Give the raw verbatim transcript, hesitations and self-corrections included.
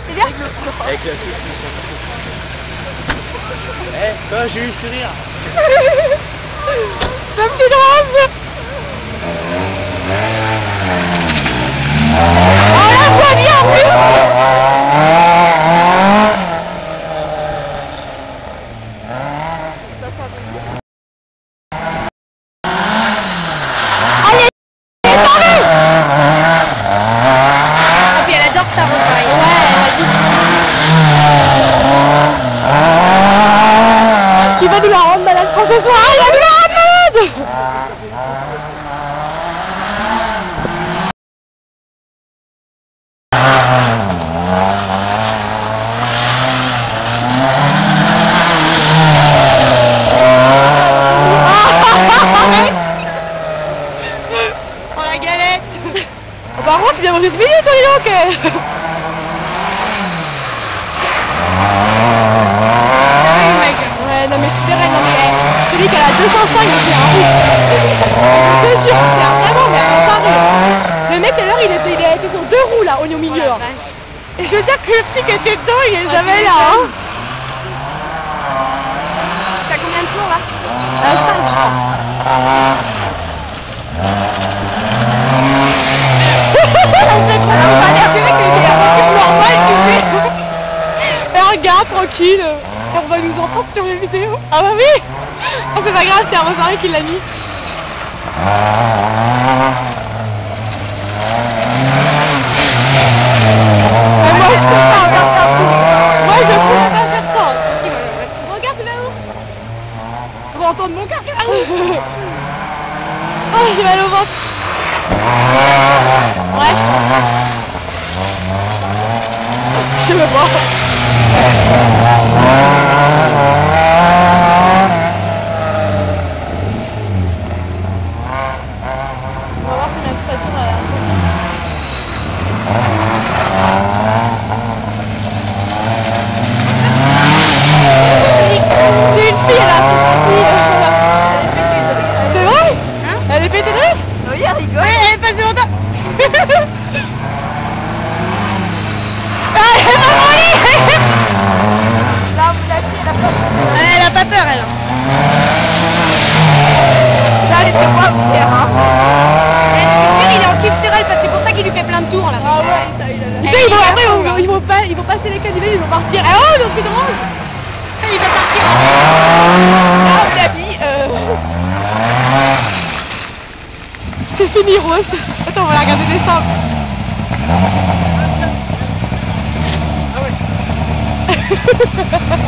C'est bien. Avec le truc qui sont... Eh, toi, j'ai eu le sourire. Ça me fait drôle. Oh la voix bien en plus. Allez, descendez. Et puis elle adore sa repaille. Ouais, elle a dit. Il va nous la rendre malade pour ce soir. Il va nous la rendre malade. Oh la galette. Oh, par contre, il vient manger ce minute, toi, les donc. Ouais, non mais c'est vrai, non mais celui qui a la deux cent cinq, c'est un ouf. Je te jure, c'est un vraiment, mais un taré. Le mec, tout à l'heure, il était, il a été sur deux roues, là, au milieu. Oh, et je veux dire que le petit qui était dedans, il est jamais là, hein. T'as combien de tours, là? Euh, cinq, je crois. Regarde, tranquille, on va nous entendre sur les vidéos. Ah bah oui. Oh, c'est pas grave, c'est un Rosarin qui l'a mis. Mais moi je peux pas faire ça. Moi je peux pas faire ça. Regarde là-haut. On va entendre mon cœur qui arrive. Oh, j'ai mal au ventre. Ouais. Je me vois. Elle a pas peur, elle. Là, elle est très propre, hein. Il est en kiff sur elle parce que c'est pour ça qu'il lui fait plein de tours là. Ah ouais, ça, il a... Et ils vont, après, ils vont, ils, vont pas, ils vont passer les canulés, ils vont partir. Ah oh, donc c'est drôle. Et il va partir. Ah, on l'a dit. Euh... C'est fini, Rose. Attends, on va la regarder descendre. Ah ouais.